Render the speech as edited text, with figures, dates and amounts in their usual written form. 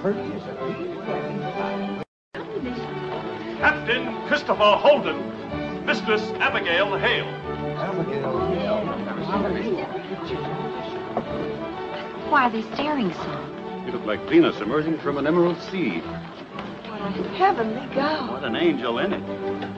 Captain Christopher Holden, Mistress Abigail Hale. Why are they staring so? You look like Venus emerging from an emerald sea. What a heavenly gown. What an angel in it.